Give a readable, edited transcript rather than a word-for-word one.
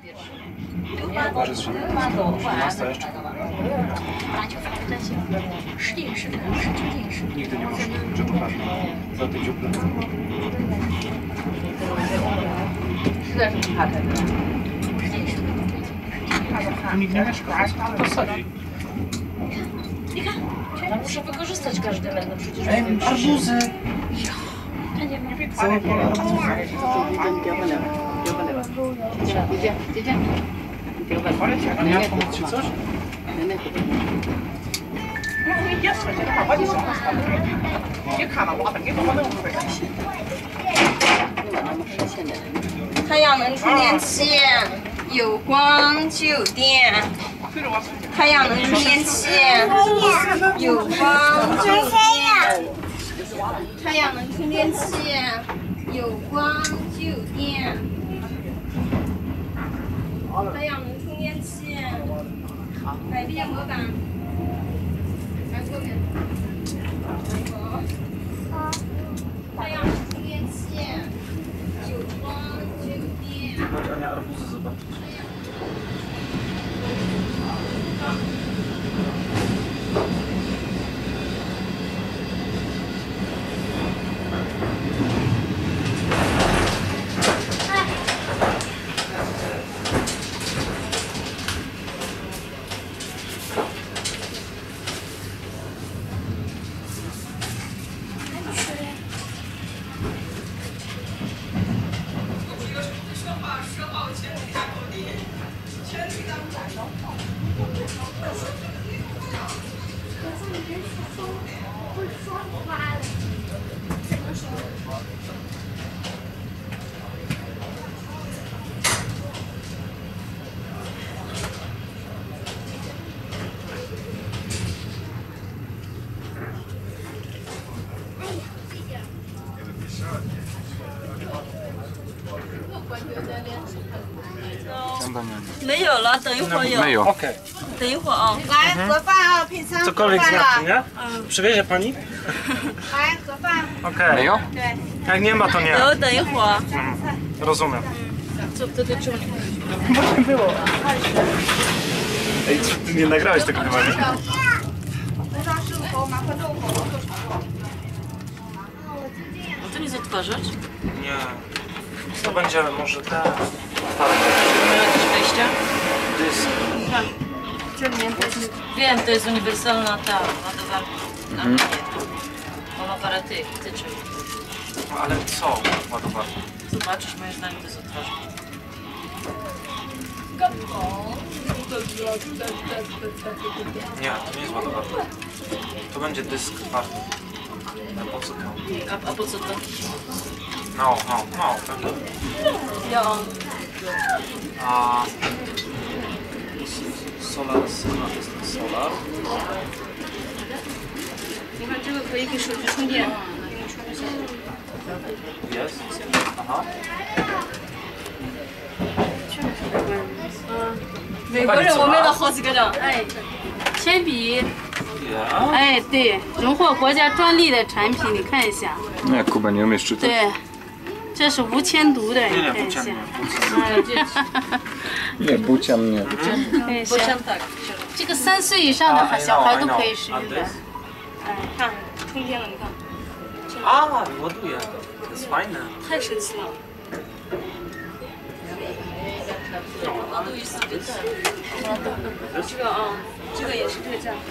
Masta jeszcze? Nigdy nie masz czekolady za te dziuple. Tu nikt nie mieszka, to sadzi. Muszę wykorzystać każdy element, przecież... Arbuzy! Całe pole arbuzów. A nie pomóc ci coś? 太阳能充电器，有光就有电。太阳能充电器，有光就有电。太阳能充电器，有光就有电。太阳能充电器，摆变模板，来过来。太阳能充电器，有光就有电。 Chodź Ania, arbuzy zobaczyć. 没有了，等一会儿有。 没有。 Okej. 等一会儿啊。 来盒饭啊，品尝盒 Cokolwiek 饭 znaczy, 了。 nie? Przywiezie pani? 来盒饭， Okej. 没有？ 对， Jak nie ma, to nie. 有，等一会儿。 Rozumiem. Co to do czego? Bo nie było. Ej, ty nie nagrałeś tego chyba, nie? 红烧狮子头、麻婆豆腐。 No to nie zatwarzać? Nie. To będzie może te... Mają jakieś wejścia? Dysk. Wiem, to jest uniwersalna ta ładowarka. Na mnie. Mam aparaty, wtyczek. Ale co? Ładowarka. Zobaczysz, moim zdaniem to jest odtwarzanie. Nie, to nie jest ładowarka. To będzie dysk twardy. A po co to? A po co to? No, tak. Ja. A... Solar. 你看这个可以给手机充电。 Jest? Aha. 美国人我买了好几个呢。 哎，铅笔， Ja. 哎，对，荣获国家专利的产品，你看一下， Nie, Kuba nie umiesz czytać. 对，这是无铅毒的， Nie, 你 nie, 看一下， bucian nie. Nie, bucia mnie. 看一下， tak. 这个3岁以上的 I 小 know, 孩 I 都 know. 可以使 A 用的 dysk?。 看，充电了，你看， A, ładuje. To jest fajne. 太神奇了。路易斯维特，这个啊，这个也是特价。